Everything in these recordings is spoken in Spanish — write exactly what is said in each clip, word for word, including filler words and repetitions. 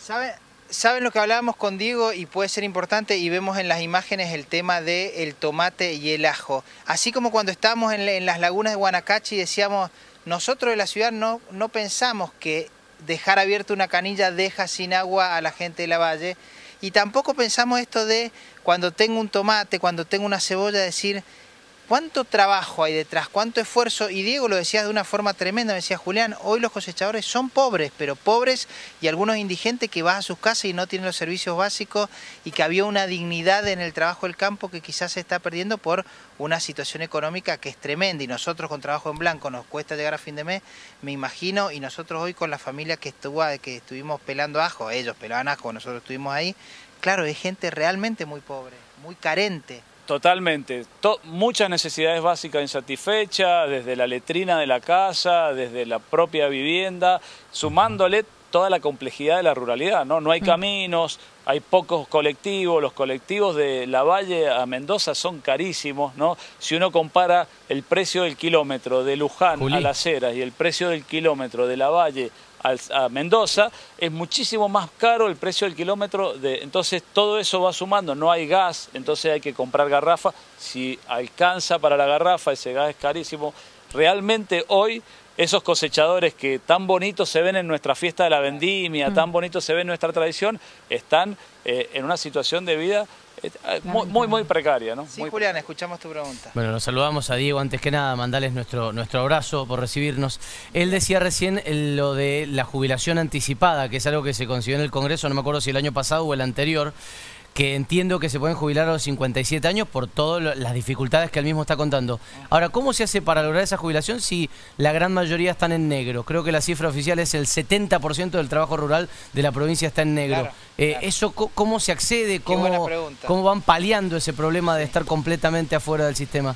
¿Saben, saben lo que hablábamos con Diego y puede ser importante y vemos en las imágenes el tema del tomate y el ajo? Así como cuando estábamos en, en las lagunas de Guanacachi decíamos, nosotros de la ciudad no, no pensamos que dejar abierta una canilla deja sin agua a la gente de la valle, y tampoco pensamos esto de cuando tengo un tomate, cuando tengo una cebolla, decir cuánto trabajo hay detrás, cuánto esfuerzo. Y Diego lo decía de una forma tremenda, me decía, Julián, hoy los cosechadores son pobres, pero pobres y algunos indigentes que vas a sus casas y no tienen los servicios básicos, y que había una dignidad en el trabajo del campo que quizás se está perdiendo por una situación económica que es tremenda, y nosotros con trabajo en blanco nos cuesta llegar a fin de mes, me imagino, y nosotros hoy con la familia que, estuvo, que estuvimos pelando ajo, ellos pelaban ajo, nosotros estuvimos ahí, claro, es gente realmente muy pobre, muy carente. Totalmente. To- muchas necesidades básicas insatisfechas, desde la letrina de la casa, desde la propia vivienda, sumándole toda la complejidad de la ruralidad, ¿no? No hay caminos, hay pocos colectivos, los colectivos de la Valle a Mendoza son carísimos, ¿no? Si uno compara el precio del kilómetro de Luján Juli. a Las Heras y el precio del kilómetro de la Valle a Mendoza, es muchísimo más caro el precio del kilómetro, de, entonces todo eso va sumando, no hay gas, entonces hay que comprar garrafa, si alcanza para la garrafa, ese gas es carísimo. Realmente hoy esos cosechadores que tan bonitos se ven en nuestra fiesta de la vendimia, mm. tan bonitos se ven en nuestra tradición, están eh, en una situación de vida eh, muy, muy, muy precaria, ¿no? Sí, muy Julián, precaria. escuchamos tu pregunta. Bueno, nos saludamos a Diego, antes que nada, mandarles nuestro, nuestro abrazo por recibirnos. Él decía recién el, lo de la jubilación anticipada, que es algo que se consiguió en el Congreso, no me acuerdo si el año pasado o el anterior, que entiendo que se pueden jubilar a los cincuenta y siete años por todas las dificultades que él mismo está contando. Ahora, ¿cómo se hace para lograr esa jubilación si la gran mayoría están en negro? Creo que la cifra oficial es el setenta por ciento del trabajo rural de la provincia está en negro. Claro, eh, claro. ¿Eso cómo se accede? ¿Cómo, ¿Cómo van paliando ese problema de estar completamente afuera del sistema?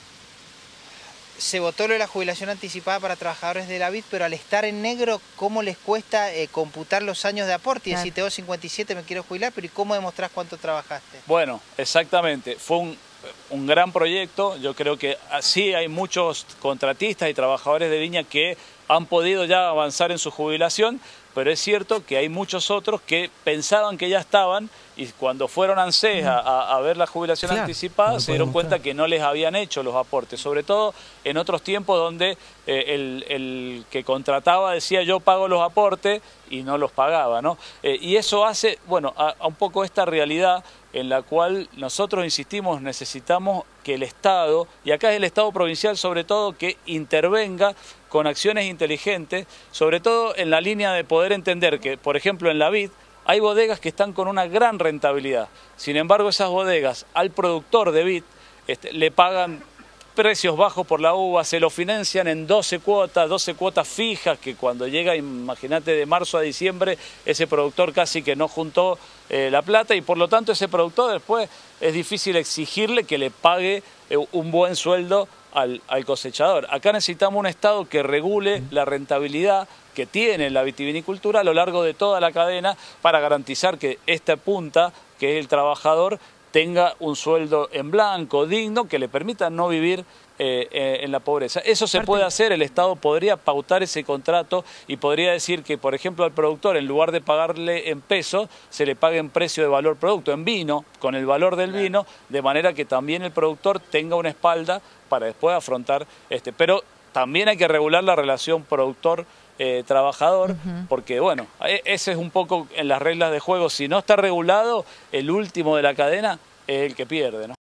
Se votó lo de la jubilación anticipada para trabajadores de la vid, pero al estar en negro, ¿cómo les cuesta eh, computar los años de aporte? Y claro. Decir, tengo cincuenta y siete, me quiero jubilar, pero ¿y cómo demostrás cuánto trabajaste? Bueno, exactamente. Fue un, un gran proyecto. Yo creo que sí hay muchos contratistas y trabajadores de viña que han podido ya avanzar en su jubilación, pero es cierto que hay muchos otros que pensaban que ya estaban y cuando fueron a ANSES a, a ver la jubilación claro, anticipada no se dieron cuenta que no les habían hecho los aportes, sobre todo en otros tiempos donde eh, el, el que contrataba decía yo pago los aportes y no los pagaba, ¿no? Eh, y eso hace, bueno, a, a un poco esta realidad en la cual nosotros insistimos, necesitamos que el Estado, y acá es el Estado provincial sobre todo, que intervenga con acciones inteligentes, sobre todo en la línea de poder entender que, por ejemplo, en la vid hay bodegas que están con una gran rentabilidad. Sin embargo, esas bodegas al productor de vid este, le pagan precios bajos por la uva, se lo financian en doce cuotas, doce cuotas fijas, que cuando llega, imagínate, de marzo a diciembre, ese productor casi que no juntó eh, la plata, y por lo tanto ese productor después es difícil exigirle que le pague eh, un buen sueldo al, al cosechador. Acá necesitamos un Estado que regule la rentabilidad que tiene la vitivinicultura a lo largo de toda la cadena para garantizar que esta punta, que es el trabajador, tenga un sueldo en blanco, digno, que le permita no vivir eh, eh, en la pobreza. Eso se puede hacer, el Estado podría pautar ese contrato y podría decir que, por ejemplo, al productor, en lugar de pagarle en pesos, se le pague en precio de valor producto, en vino, con el valor del vino, de manera que también el productor tenga una espalda para después afrontar este. Pero también hay que regular la relación productor Eh, trabajador, uh-huh. porque bueno, ese es un poco en las reglas de juego. Si no está regulado, el último de la cadena es el que pierde, ¿no?